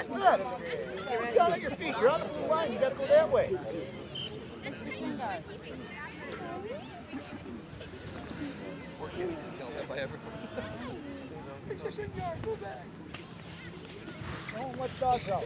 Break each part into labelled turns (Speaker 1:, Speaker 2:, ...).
Speaker 1: on.
Speaker 2: Get on your feet. You're on the blue line. You got to go that way. Fix your shin guard. Go back. Don't let dogs out.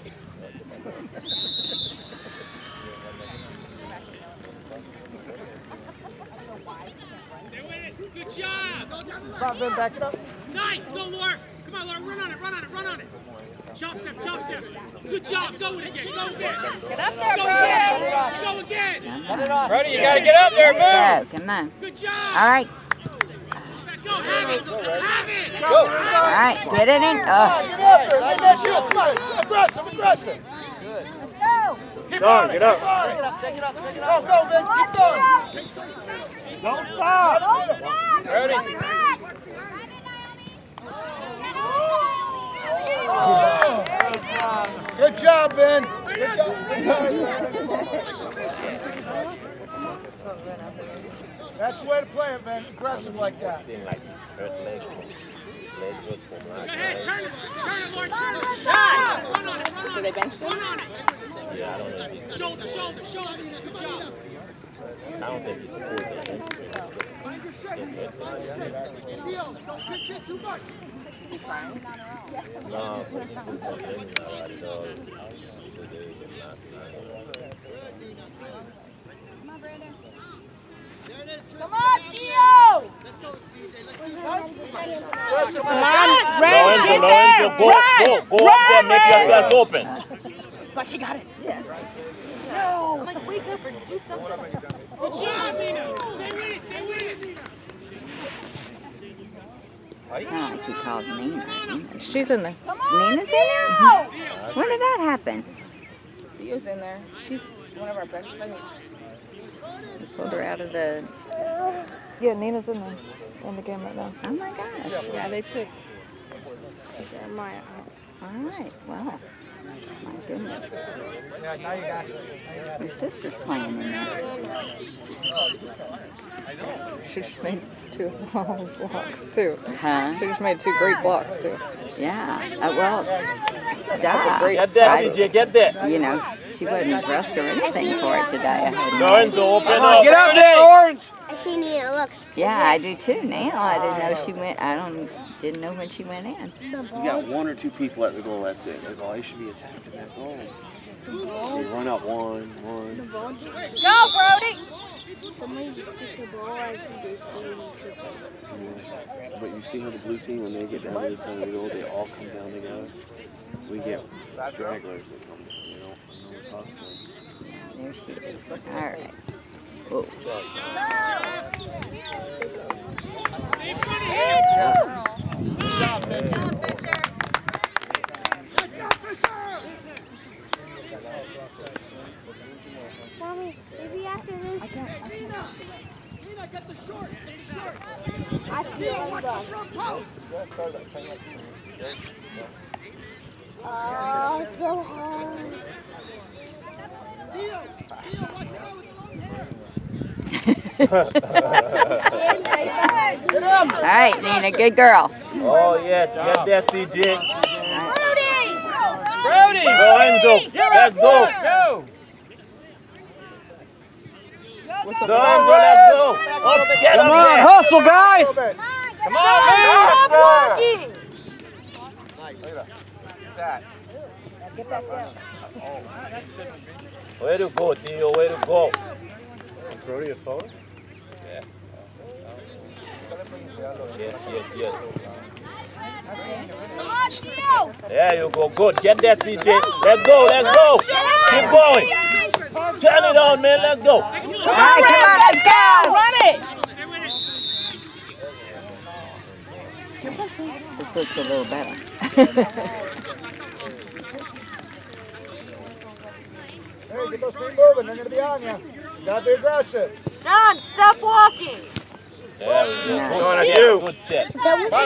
Speaker 3: Good job!
Speaker 2: Come on, Ben, back it up.
Speaker 3: Nice! Go, Laura! Come on, Laura, run on it, run on it, run on it! Chop step, chop step! Good job! Go it again, go again!
Speaker 1: Get up there,
Speaker 3: Go
Speaker 1: Brody.
Speaker 3: again! Go again!
Speaker 2: Let it off.
Speaker 4: Brody, you gotta get up there, move!
Speaker 5: Go, come on.
Speaker 3: Good job!
Speaker 5: All right.
Speaker 3: Go, have it! Have it!
Speaker 2: Go.
Speaker 5: All right, get it in.
Speaker 2: Get
Speaker 5: Oh.
Speaker 2: up there. Like that, you. Come on. Aggressive, aggressive. Keep
Speaker 4: Sean,
Speaker 2: on
Speaker 4: get
Speaker 2: it,
Speaker 4: up.
Speaker 2: keep on it. Go, go, Ben. Keep going. Don't stop.
Speaker 4: Brody.
Speaker 2: Good job, Ben. Good job. That's the way to play it, man. Aggressive like that.
Speaker 3: Go ahead, turn it, Lord, turn it!
Speaker 1: Shot.
Speaker 3: Run on it, run on it! Run on it!
Speaker 6: Yeah, I don't know if he's,
Speaker 3: Shoulder, shoulder, shoulder! Good job!
Speaker 6: I don't think he's supported it.
Speaker 3: Don't pitch it too much!
Speaker 6: No, this is something I thought last night.
Speaker 1: Come on, Gio! Come on, Ray, get there!
Speaker 6: Go up there, make yourself open.
Speaker 1: It's like he got it. Yes. No! Like, wake up or do something.
Speaker 3: Good job, Nina! Stay with it, stay with it!
Speaker 5: It's not like you called Nina.
Speaker 7: She's in there.
Speaker 5: Nina's in there? When did that happen?
Speaker 7: Theo's in there. She's one of our best friends. We pulled her out of the... Yeah, Nina's in there. In the game right now.
Speaker 5: Oh my gosh.
Speaker 7: Yeah, they took Jeremiah out.
Speaker 5: All right, well, my goodness.
Speaker 2: Yeah, now you got it.
Speaker 5: Your sister's playing in there.
Speaker 7: She just made 2 long blocks, too.
Speaker 5: Huh?
Speaker 7: She just made 2 great blocks, too.
Speaker 5: Yeah. Well, duh.
Speaker 6: Get that, CJ, get that.
Speaker 5: You know, she wasn't dressed or anything for it today. I had no
Speaker 6: Lorenzo, open
Speaker 2: Come
Speaker 6: up.
Speaker 2: on, get up there, Orange.
Speaker 8: I see Nina, look.
Speaker 5: Yeah, I do too now. I didn't know she went. Didn't know when she went in.
Speaker 9: You got 1 or 2 people at the goal, that's it. That's all. You should be attacking that goal. You run up one.
Speaker 1: Go, Brody!
Speaker 8: Somebody just took the ball. I see they still triple.
Speaker 9: But you see how the blue team, when they get down to the center of the goal, they all come down together. We get stragglers that come, you know, it's hustling.
Speaker 5: There she is. All right. Whoa.
Speaker 8: Mommy, maybe after this.
Speaker 3: Nina, get the short,
Speaker 8: I feel like oh, so hard.
Speaker 5: All right, Nina, good girl.
Speaker 6: Oh, yes, get that, CJ.
Speaker 4: Brody!
Speaker 6: Lorenzo, let's go. Lorenzo, let's go. Up, get
Speaker 2: Come
Speaker 6: up
Speaker 2: on,
Speaker 6: there.
Speaker 2: hustle, guys.
Speaker 4: Come on, man!
Speaker 1: Stop walking!
Speaker 6: Way to go, Theo, way to go.
Speaker 9: Brody, a forward?
Speaker 6: Yes.
Speaker 1: Come on, Gio!
Speaker 6: There you go, good. Get that, CJ. Let's go. Keep going. Turn it on, man, let's go.
Speaker 5: All right, come on, let's go.
Speaker 1: Run it!
Speaker 5: This looks a little better.
Speaker 2: Hey, get those feet moving. They're going to be on you. You got to be aggressive.
Speaker 1: Sean, stop walking!
Speaker 6: There we go.
Speaker 5: Nice.
Speaker 6: Going at you. Good step.
Speaker 5: All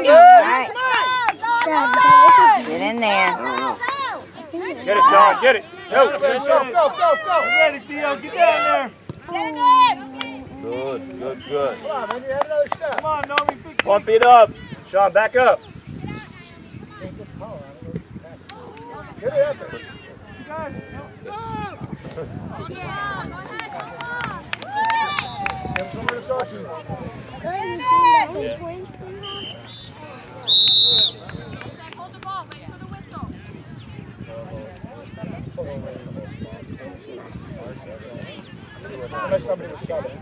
Speaker 5: right, get in there.
Speaker 4: Get it, Sean, get it. Go.
Speaker 2: Go. Ready, Theo. Get down there.
Speaker 6: Good.
Speaker 2: Come on, man. You have another step. Come on, Nomi.
Speaker 6: Pump it up. Sean, back up.
Speaker 2: Get it up there. You guys. Have somewhere to talk to.
Speaker 1: Hold the ball, wait for the whistle.
Speaker 2: Unless somebody was shoving.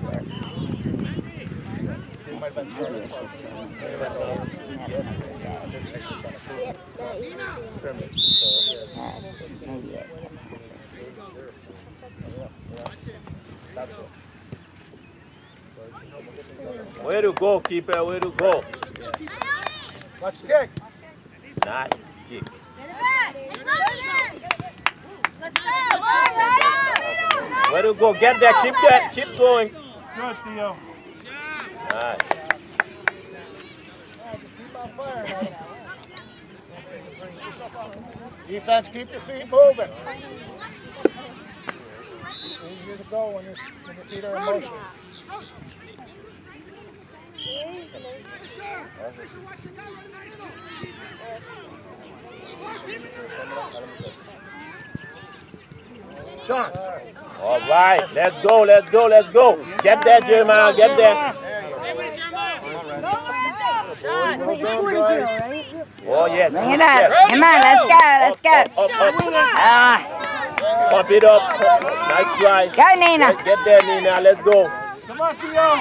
Speaker 2: It might have been shoving.
Speaker 5: Maybe it.
Speaker 6: Way to go, keeper. Way to go.
Speaker 2: Watch the kick.
Speaker 6: Nice kick. Way to go. Get that. Keep that. Keep going.
Speaker 2: Good, Theo.
Speaker 6: Nice.
Speaker 2: Defense, keep your feet moving. Easier to go when your feet are in motion. Sean.
Speaker 6: All right. Let's go. Let's go. Let's go. Get that, Jeremiah. Get that.
Speaker 8: Wait, it's 4-0, right?
Speaker 6: Oh, yes.
Speaker 5: Bring it up. Come on, let's go. Let's go. Ah,
Speaker 6: Pump it up. Nice try.
Speaker 5: go, Nina.
Speaker 6: Get there, Nina. Let's go.
Speaker 2: Come on, Theo.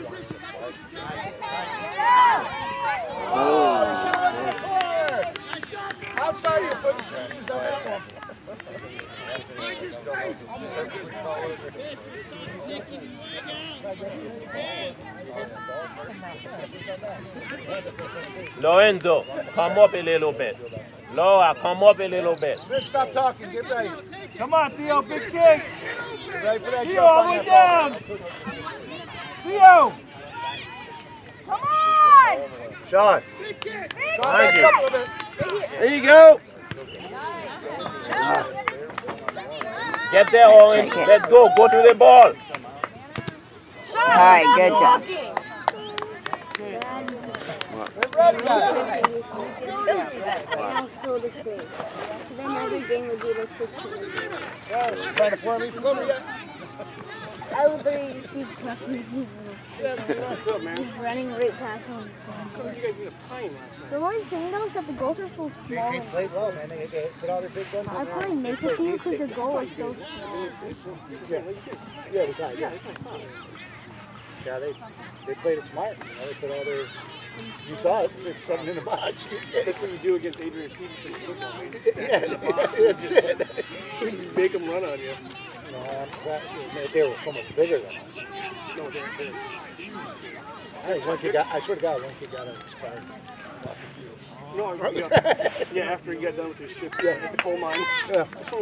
Speaker 2: Outside of your foot, shoes on that one.
Speaker 6: Lorenzo, come up a little bit. Laura, come up a little bit.
Speaker 2: Stop talking. Get ready. Come on, Theo. Big kick. Get ready for that. Theo, all the way down. Theo.
Speaker 1: Come on!
Speaker 2: Sean.
Speaker 6: Behind you.
Speaker 2: There you go.
Speaker 6: Get there, Owen. Let's go. Go to the ball.
Speaker 5: All right, good job.
Speaker 8: I'll still this big. So then every game would be like 15.
Speaker 2: Trying to form me from over yet?
Speaker 8: I would be passing. He's running right past him. The only thing though is that the goals are so small.
Speaker 2: They played well, man. They put all their big guns
Speaker 8: I
Speaker 2: in there.
Speaker 8: probably make it to you because the goal is so small.
Speaker 2: Yeah, they got it. Yeah, they played it smart. You know, they put all their. You saw it, 6-7 in the box. That's what you do against Adrian Peterson football. Yeah, that's it. You make them run on you. No, they were so much bigger than us. No, they're big. I swear to God, one kid got expired. No, yeah, after he got done with his shift at the coal mine. Yeah.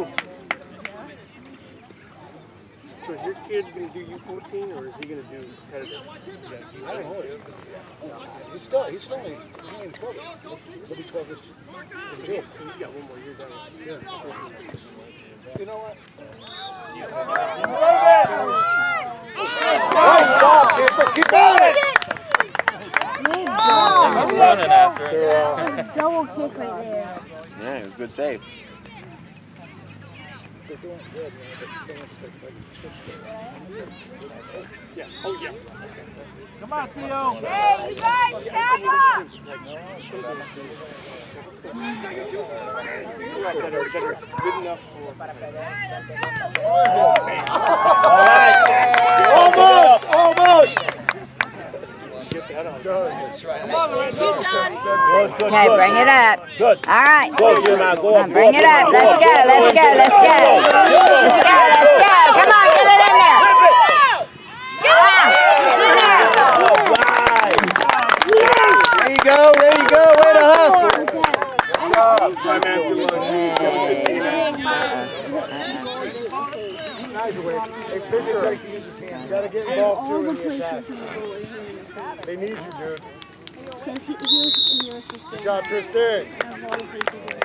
Speaker 2: So is your kid going to do U14 or is he going to do competitive? I don't know. He's still only 12. He'll be 12 this June. So he's got one more year down. Yeah. You know what? Nice job, Keeper. Keep going.
Speaker 6: He's running after it.
Speaker 8: Double kick right there.
Speaker 9: Yeah, it was a good save.
Speaker 2: They're doing good, yeah. Oh, yeah. Come on, Theo.
Speaker 1: Hey, you guys, tag up!
Speaker 2: Good enough for...
Speaker 6: All right.
Speaker 2: Almost.
Speaker 5: Okay, bring it up.
Speaker 6: Good.
Speaker 5: All right.
Speaker 6: Go, Jeremiah. Go
Speaker 5: Come
Speaker 6: up.
Speaker 5: on, bring it up. Let's go. Let's go. Let's go. Let's go. Let's go. Come on, get it in there. Come on, get in there.
Speaker 9: There you go. There you go. Way to hustle.
Speaker 2: Guys away. Hey, Fisher, you gotta get involved
Speaker 8: All
Speaker 2: too
Speaker 8: the
Speaker 2: in the attack.
Speaker 8: places in the goal are here.
Speaker 2: They need you, dude.
Speaker 8: Because he was just
Speaker 2: Good job, Tristan.
Speaker 8: out of all the places.